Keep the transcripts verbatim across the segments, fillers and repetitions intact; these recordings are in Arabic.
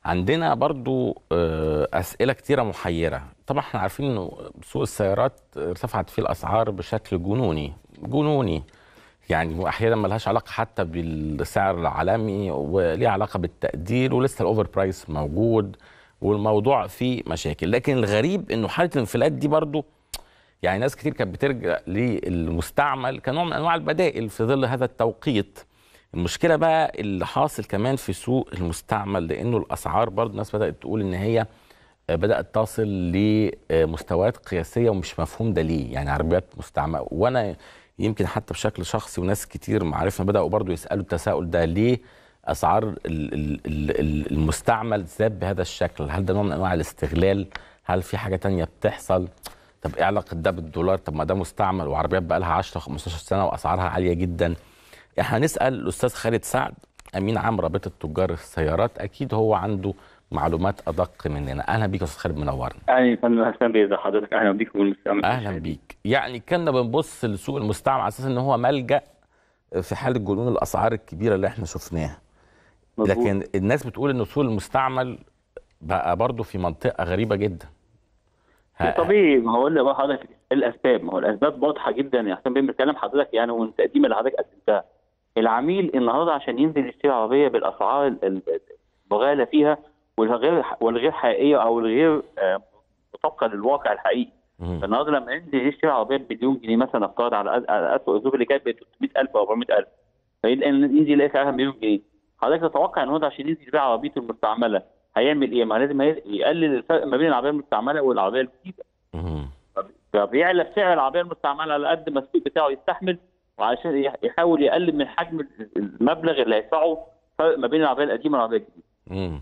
عندنا برضو آه، أسئلة كتيرة محيرة. طبعا احنا عارفين انه سوق السيارات ارتفعت فيه الأسعار بشكل جنوني جنوني، يعني واحيانا ملهاش علاقة حتى بالسعر العالمي وليها علاقة بالتقدير، ولسه الأوفر برايس موجود والموضوع فيه مشاكل. لكن الغريب انه حالة الانفلات دي برضو يعني ناس كتير كانت بترجع للمستعمل كنوع من انواع البدائل في ظل هذا التوقيت. المشكله بقى اللي حاصل كمان في سوق المستعمل، لانه الاسعار برضه الناس بدات تقول ان هي بدات تصل لمستويات قياسيه ومش مفهوم ده ليه، يعني عربيات مستعمله. وانا يمكن حتى بشكل شخصي وناس كتير معرفنا بداوا برضه يسالوا التساؤل ده، ليه اسعار ال- ال- ال- المستعمل زاد بهذا الشكل؟ هل ده نوع من انواع الاستغلال؟ هل في حاجه تانية بتحصل؟ طب ايه علاقه ده بالدولار؟ طب ما ده مستعمل وعربيات بقى لها عشرة خمستاشر سنه واسعارها عاليه جدا. احنا هنسال الاستاذ خالد سعد، امين عام رابطه تجار السيارات، اكيد هو عنده معلومات ادق مننا. اهلا بيك يا استاذ خالد، منورنا. اهلا يا فندم، اهلا بيك حضرتك، اهلا بيك والمستمع. اهلا بيك. يعني كنا بنبص لسوق المستعمل على اساس ان هو ملجا في حاله جنون الاسعار الكبيره اللي احنا شفناها، مظبوط. لكن الناس بتقول ان سوق المستعمل بقى برضه في منطقه غريبه جدا. شيء طبيعي، ما هو بقى حضرتك الاسباب، ما هو الاسباب واضحه جدا يا حسام. بنتكلم حضرتك يعني ومن تقديم اللي حضرتك قدمتها، العميل النهارده عشان ينزل يشتري عربيه بالاسعار ال- المغالى فيها والغير والغير حقيقيه او الغير آه، مطابقه للواقع الحقيقي. مم. النهارده لما ينزل يشتري عربيه بمليون جنيه مثلا، افترض على أس- على اسوء الظروف اللي كانت ب ثلاثمائة ألف او أربعمائة ألف، فينزل يلاقي سعرها مليون جنيه. حضرتك تتوقع ان هو عشان ينزل يبيع عربيته المستعمله هيعمل ايه؟ ما لازم هي- يقلل الفرق ما بين العربيه المستعمله والعربيه الجديده. مم. فبيعلى سعر العربيه المستعمله على قد ما السوق بتاعه يستحمل، وعشان يح- يحاول يقلل من حجم المبلغ اللي هيدفعه فرق ما بين العربيه القديمه والعربيه الجديده. مم.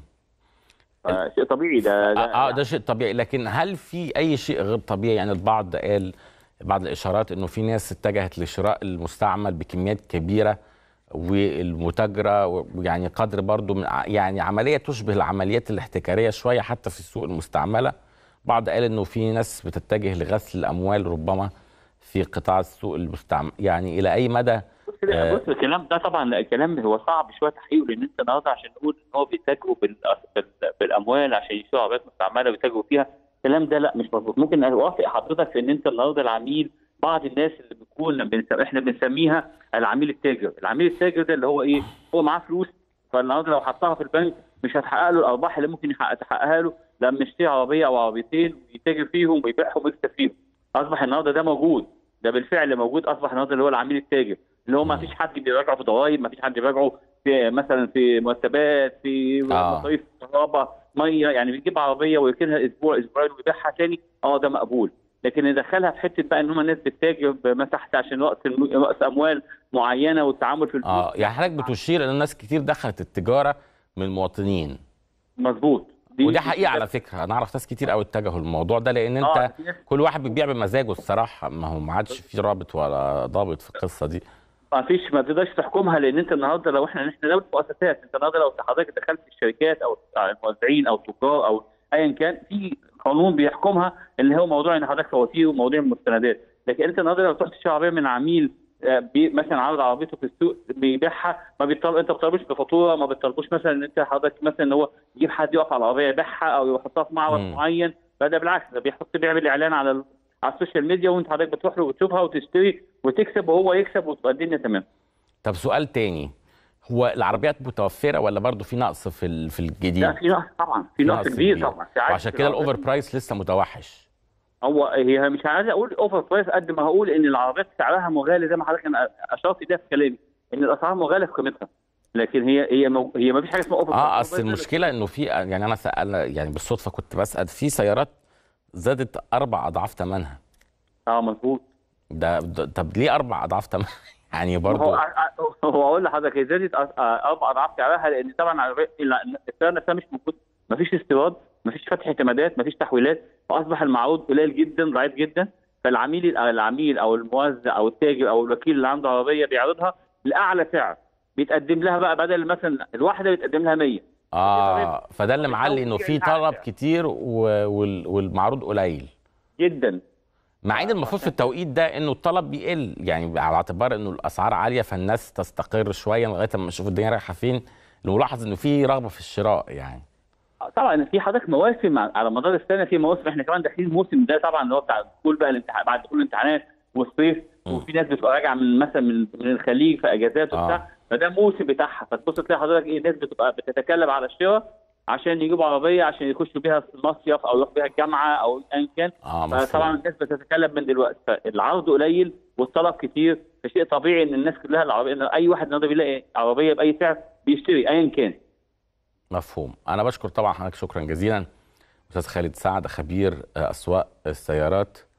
شيء طبيعي ده, ده اه ده شيء طبيعي، لكن هل في اي شيء غير طبيعي؟ يعني البعض قال، بعض الاشارات انه في ناس اتجهت لشراء المستعمل بكميات كبيره والمتاجره، ويعني قدر برضو من ع- يعني عمليه تشبه العمليات الاحتكاريه شويه حتى في السوق المستعمله. بعض قال انه في ناس بتتجه لغسل الاموال ربما في قطاع السوق المستعمل. يعني الى اي مدى؟ بص لا، بص الكلام ده طبعا الكلام هو صعب شويه تحقيقه، لان انت النهارده عشان نقول ان هو بيتاجروا بال- بال- بالاموال عشان يشتروا عربيات مستعمله ويتاجروا فيها، الكلام ده لا مش مظبوط. ممكن اوافق حضرتك في ان انت النهارده العميل، بعض الناس اللي بتكون بنسم... احنا بنسميها العميل التاجر. العميل التاجر ده اللي هو ايه؟ هو معاه فلوس، فالنهارده لو حطها في البنك مش هتحقق له الارباح اللي ممكن يحقق تحققها له لما يشتري عربيه او عربيتين ويتاجر فيهم ويبيعهم ويكسب فيهم. اصبح النهارده ده موجود، ده بالفعل موجود. اصبح النهارده اللي هو العميل التاجر اللي هو ما فيش حد بيراجعه في ضرائب، ما فيش حد بيراجعه في مثلا في مرتبات، في آه. مصاريف كهرباء ميه، يعني بيجيب عربيه ويركنها اسبوع اسبوعين ويبيعها تاني، اه ده مقبول. لكن يدخلها في حته بقى ان هم الناس بتتاجر بمساحه عشان راس الم- راس اموال معينه والتعامل في الفلوس. اه يعني حضرتك بتشير ان الناس كتير دخلت التجاره من المواطنين. مظبوط. دي ودي دي- حقيقه على فكره، انا اعرف ناس كتير قوي اتجهوا للموضوع ده، لان اه انت في ناس- كل واحد بيبيع بمزاجه الصراحه، ما هو ما عادش في رابط ولا ضابط في القصه دي. ما فيش، ما تقدرش تحكمها، لان انت النهارده لو احنا احنا دوله مؤسسات، انت النهارده لو حضرتك دخلت في الشركات او الموزعين او التجار او ايا كان، في قانون بيحكمها اللي هو موضوع ان حضرتك فواتير وموضوع المستندات. لكن انت النهارده لو تروح تشتري عربيه من عميل آه، بي مثلا عرض عربيته في السوق بيبيعها، ما بيطلب انت ما بتطلبوش بفاتوره، ما بتطلبوش مثلا ان انت حضرتك مثلا ان هو يجيب حد يقف على العربيه يبيعها او يحطها في معرض مم. معين. فده بالعكس، ده بيحط بيعمل اعلان على ال- على السوشيال ميديا، وانت حضرتك بتروح له وتشوفها وتشتري وتكسب وهو يكسب وتبقى الدنيا تمام. طب سؤال تاني، هو العربيات متوفره ولا برضو في نقص في ال- في الجديد؟ لا في نقص طبعا، في نقص كبير طبعا. وعشان كده الاوفر برايس لسه متوحش. هو هي مش عايز اقول اوفر برايس قد ما هقول ان العربيات سعرها مغالي، زي ما حضرتك انا اشرت ده في كلامي، ان الاسعار مغاليه في قيمتها. لكن هي هي مو هي ما فيش حاجه اسمها اوفر اه اصل المشكله انه في، يعني انا سأل يعني بالصدفه كنت بسال في سيارات زادت اربع اضعاف ثمنها. اه مظبوط. ده, ده طب ليه اربع اضعاف ثمنها؟ يعني برضو هو هو اقول لحضرتك هي زادت أ- اربع اضعاف سعرها، لان طبعا السعر نفسها مش موجود، ما فيش استيراد، ما فيش فتح اعتمادات، ما فيش تحويلات، فاصبح المعروض قليل جدا ضعيف جدا. فالعميل العميل او الموزع او التاجر او الوكيل اللي عنده عربيه بيعرضها لاعلى سعر، بيتقدم لها بقى بدل مثلا الواحده بيتقدم لها مية. اه فده اللي معلي انه في طلب كتير و- وال- والمعروض قليل جدا. مع ان المفروض في التوقيت ده انه الطلب بيقل، يعني على اعتبار انه الاسعار عاليه فالناس تستقر شويه لغايه ما نشوف الدنيا رايحه فين. الملاحظ انه في رغبه في الشراء يعني. طبعا في حضرتك مواسم على مدار السنه، في مواسم احنا كمان داخلين الموسم ده طبعا اللي هو بتاع دخول بقى الامتحان بعد دخول الامتحانات والصيف، مم. وفي ناس بتبقى راجعه من مثلا من من الخليج في اجازات وبتاع، اه فده موسم بتاعها، فتبص تلاقي حضرتك ايه، ناس بتبقى بتتكلم على الشراء عشان يجيبوا عربيه عشان يخشوا بيها المصيف او يروحوا بيها الجامعه او ايا كان. اه فطبعا مفهوم. الناس بتتكلم من دلوقتي، فالعرض قليل والطلب كتير، فشيء طبيعي ان الناس كلها العربيه، إن اي واحد النهارده بيلاقي عربيه باي سعر بيشتري ايا كان. مفهوم. انا بشكر طبعا حضرتك شكرا جزيلا استاذ خالد سعد، خبير اسواق السيارات.